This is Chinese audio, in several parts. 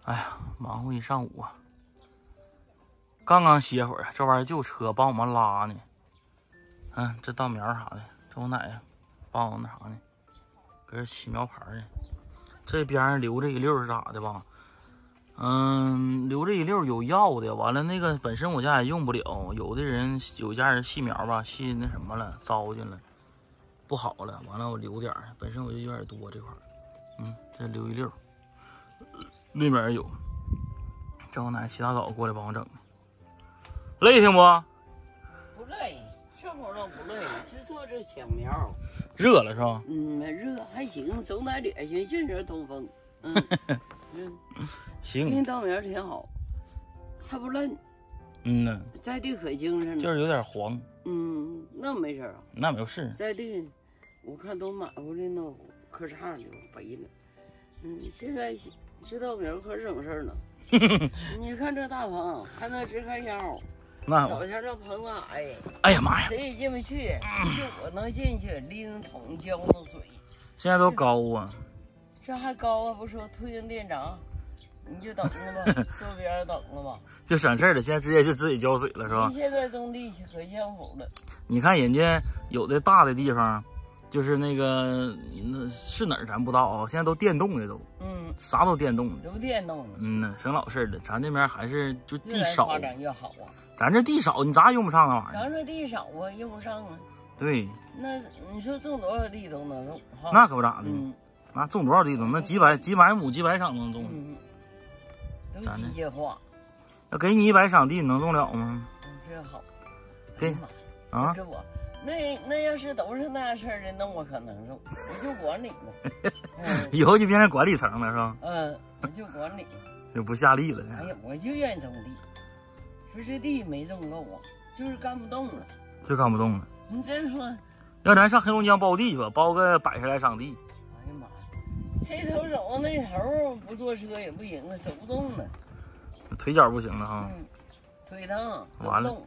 哎呀，忙活一上午啊，刚刚歇会儿，这玩意儿就车帮我们拉呢。这稻苗啥的，这我奶帮我那啥呢，搁这起苗牌呢。这边留着一溜是咋的吧？留着一溜有药的，完了那个本身我家也用不了，有家人细苗吧，细那什么了，糟践了，不好了，完了我留点，本身我就有点多这块这留一溜，那边有，这我奶起大早过来帮我整的，累挺不？ 不累，这会儿都不累，就做这抢苗。 热了是吧？ 热还行，走哪里去，尽是通风。 行。 这稻苗挺好，还不嫩。 呢。 栽地可精神了。 就是有点黄。 那没事啊。 那没有事。 栽地，我看都买回来那可差的肥了。现在这稻苗可省事了。你看这大棚，还能直开腰。 那早前这棚子矮， 哎呀妈呀， 谁也进不去，就我能进去，拎着桶浇着水。 现在都高啊， 这还高啊？不说推进电闸，你就等着吧，坐边等着吧， 就省事了。现在直接就自己浇水了，是吧？ 现在种地可幸福了。 你看人家有的大的地方，就是那个是哪儿咱不知道啊，现在都电动的都，啥都电动的， 都电动的， 省老事了。咱这边还是就地少， 发展越好啊。 咱这地少，你咋用不上那玩意儿？ 咱这地少啊，用不上啊。 对， 那你说种多少地都能种， 那可不咋的。那种多少地都那几百亩、几百场能种。 都机械化。 那给你100场地，你能种了吗？ 这好。 对，啊， 给我那要是都是那样事儿的，那我可能种，我就管理了。 以后就变成管理层了，是吧？ 我就管理， 就不下力了。 哎呀，我就愿意种地。说这地没种够啊，就是干不动了， 就干不动了。 你真说， 要咱上黑龙江包地吧，包个100来场地。 哎呀妈呀，这头走到那头不坐车也不行啊，走不动了， 腿脚不行了哈。 腿疼， 完了。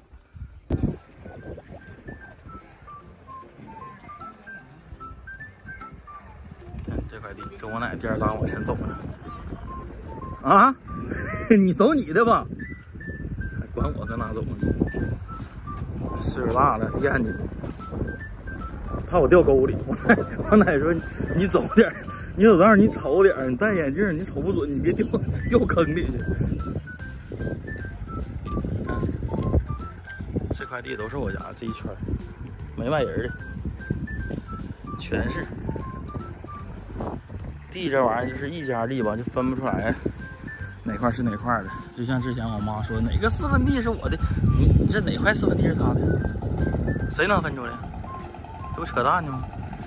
这块地，这我奶第二档往前走着。啊，你走你的吧。管我搁哪走呢？岁数大了，惦记，怕我掉沟里。我奶说你走点，你走道你瞅点，你戴眼镜你瞅不准，你别掉坑里去。看，这块地都是我家这一圈，没外人的，全是地。这玩意儿就是一家地吧，就分不出来。哪块是哪块的？就像之前我妈说，哪个4分地是我的，你这哪块4分地是他的？谁能分出来？这不扯淡呢吗？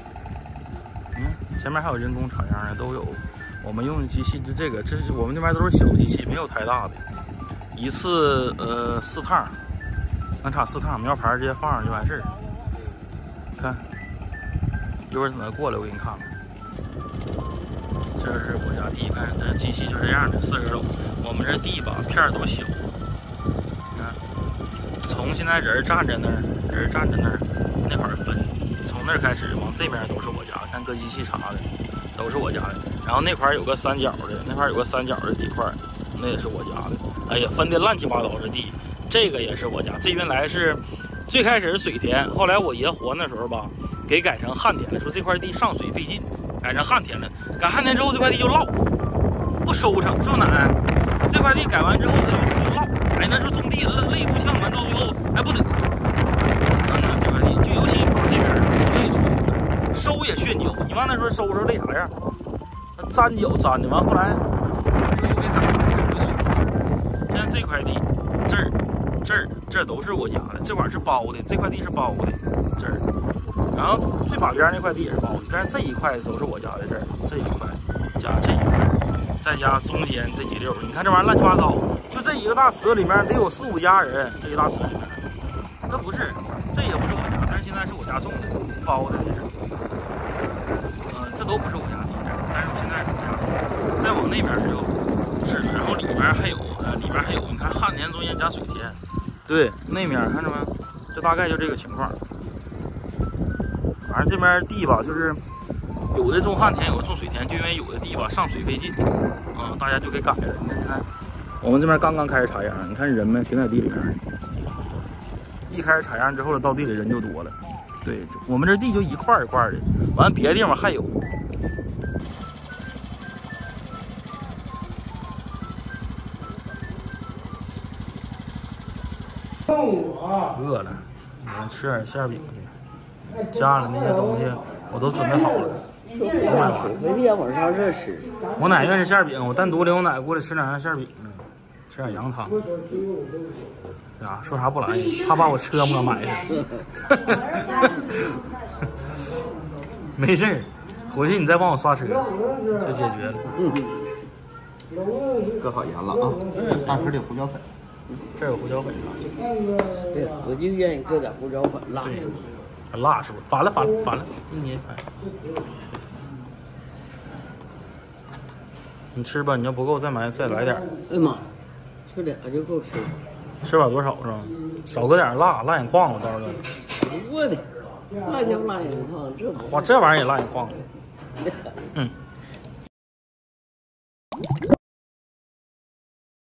前面还有人工插秧的，都有。我们用的机器就这个，这是我们那边都是小机器，没有太大的。一次4趟，能插4趟，苗牌直接放上就完事儿。看，一会儿等他过来，我给你看看。这是我家地，看这机器就这样的，4根篓。我们这地吧片儿都小，看，从现在人站着那儿，那块儿分，从那儿开始往这边都是我家，看搁机器插的，都是我家的。然后那块有个3角的，那块有个3角的地块，那也是我家的。哎呀，分的乱七八糟的地，这个也是我家。这原来是最开始是水田，后来我爷活那时候吧，给改成旱田了，说这块地上水费劲。改成旱田了，改旱田之后这块地就涝，不收成，是不奶？这块地改完之后它就涝，哎，那时候种地累够呛，完到最后哎不得，这块地就尤其把这边累都不行了，收也炫脚。你往那时候收累啥样？粘脚粘的，完后来就又给改回水田。现在这块地这都是我家的，这块是包的，这块地是包的，这儿。然后最把边那块地也是包的，但是这一块都是我家的，这一块加这一块，再加中间这几溜，你看这玩意儿乱七八糟，就这一个大池里面得有4、5家人，这一大池里面，这不是，这也不是我家，但是现在是我家种的，包的这是，这都不是我家地，但是现在是我家地，再往那边就不是，然后里边还有，你看旱田中间加水田，对，那面看着没？这大概就这个情况。反正这边地吧，就是有的种旱田，有的种水田，就因为有的地方上水费劲，大家就给改了。你看，我们这边刚刚开始插秧，你看人们全在地里面。一开始插秧之后，到地里人就多了。对，我们这地就一块一块的，完别的地方还有。饿了，我们吃点馅饼去。家里那些东西我都准备好了。 没必要往上这吃。 我奶愿意吃馅饼，我单独领我奶过来吃两样馅饼呢，吃点羊汤。啊，说啥不来，怕把我车摸埋汰。没事儿，回去你再帮我刷车，就解决了。 搁好盐了啊，大颗的胡椒粉。 这有胡椒粉啊。 对，我就愿意搁点胡椒粉，辣是吧？ 辣是不？反了，一捏翻。你吃吧，你要不够再来点。 哎妈，吃俩就够吃。 吃不了多少是吧？少搁点辣眼眶，我到时候。 我的，辣椒辣眼眶，这哇，这玩意儿也辣眼眶。